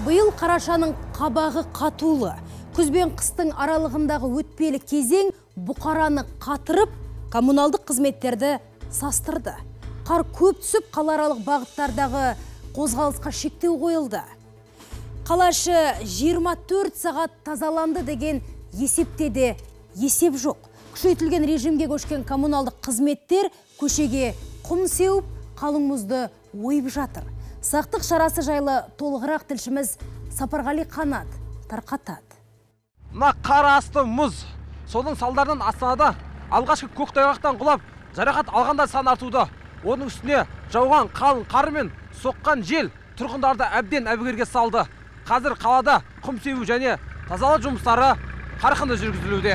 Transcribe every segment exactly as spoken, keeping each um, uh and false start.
Биыл қарашаның қабағы қатулы. Күз бен қыстың аралығындағы өтпелі кезең бұқараны қатырып, коммуналдық қызметтерді састырды. Қар көп түсіп, қалааралық бағыттардағы қозғалысқа шектеу қойылды. Қалашы жиырма төрт сағат тазаланды деген есепте де есеп жоқ. Күшейтілген режимге көшкен коммуналдық қызметтер көшеге құм сеуіп, қалың мұзды ойып жатыр. Сақтық шарасы жайлы толығырақ тілшіміз Сапарғали Қанат тарқатады. Мына қар асты мұз. Соның салдарынан Астанада алғашқы көктайғақтан құлап, жарақат алғандар саны артуда. Оның үстіне жауған қалың қар мен соққан жел тұрғындарды әбден әбігерге салды. Қазір қалада құм себу және тазалау жұмыстары қарқынды жүргізілуде.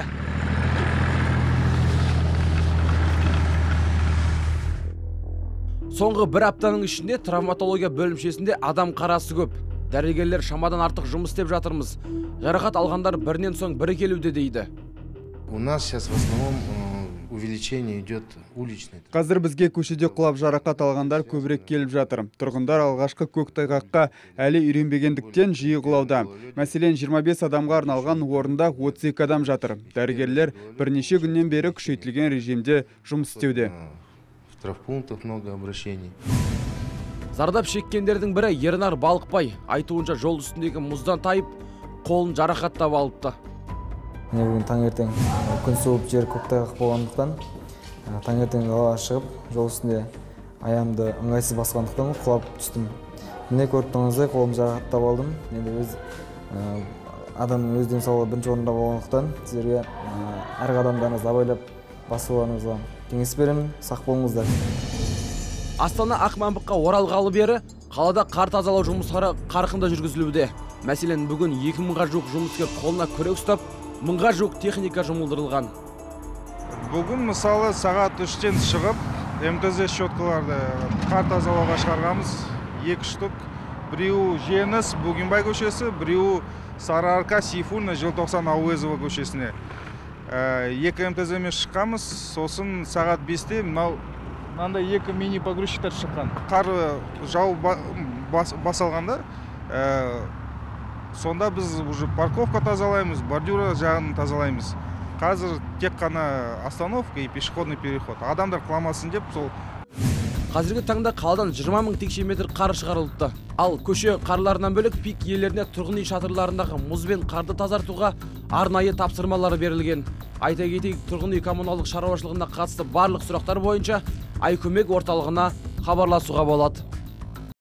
Соңғы бір аптаның ішінде травматология бөлімшесінде адам қарасы көп. Дәрігерлер шамадан артық жұмыс істеп жатырмыз. Жарақат алғандар бірінен соң бірі келуде дейді. У нас сейчас в основном увеличение идет уличный. Қазір бізге көшеде құлап жарақат алғандар көбірек келіп жатыр. Тұрғындар алғашқы көктайғаққа әлі үйренбегендіктен жиі құлауда. Мәселен, жиырма бес адамға арналған орында отыз екі адам жатыр. Дәрігерлер бірнеше күннен бері күшейтілген режимде жұмыс істеуде. В травмпунктах много обращений. Зардап шеккендердің бірі Ернар Балықбай. Айтуынша жол үстіндегі мұздан тайып, қолын жарақаттап алыпты. Міне бүгін таңертең күн суып, жер көктайғақ болғандықтан таңертең далаға шығып, жол үстінде аяғымды ыңғайсыз басқандықтан құлап түстім. Міне көріп тұрғандай қолым жарақаттап алдым. Енді өз адамның өз денсаулығы бірінші орында болғандықтан сіздерге әр қадамдарыңызды абайлап басуларыңызға кеңес беремін, сақ болыңыздар. Астана Ақмамбыққа оралғалы бері қалада қар тазалау жұмыстары қарқынды жүргізілуде. Мәселен, бүгін екі мыңға жуық жұмыскер қолына күрек ұстап, мыңға жуық техника жұмылдырылған. Бүгін мысалы сағат үштен шығып, эм тэ зэ щеткаларды қар тазалауға шығарғамыз. Екі штук. Біреуі Жеңіс, Бөгенбай көшесі, біреуі Сарыарқа, Сейфуллина, Желтоқсан, Ауезова көшесіне. Екі эм тэ зэмен шыққамыз, сосын сағат бесте мынандай екі мини погрузчиктер шыққан. Қар жау басалғанда, сонда біз уже парковка тазалаймыз, бордюра жағын тазалаймыз. Қазір тек қана остановка и пешеходный переход. Адамдар құламасын деп сол. Қазіргі таңда қаладан жиырма мың текше метр қар шығарылды. Ал көше қарларынан бөлек пик иелеріне тұрғын үй шатырларындағы мұз бен қарды тазартуға арнайы тапсырмалары берілген. Айта кетейік, тұрғын үй коммуналдық шаруашылығына қатысты барлық сұрақтар бойынша Айкөмек орталығына хабарласуға болады.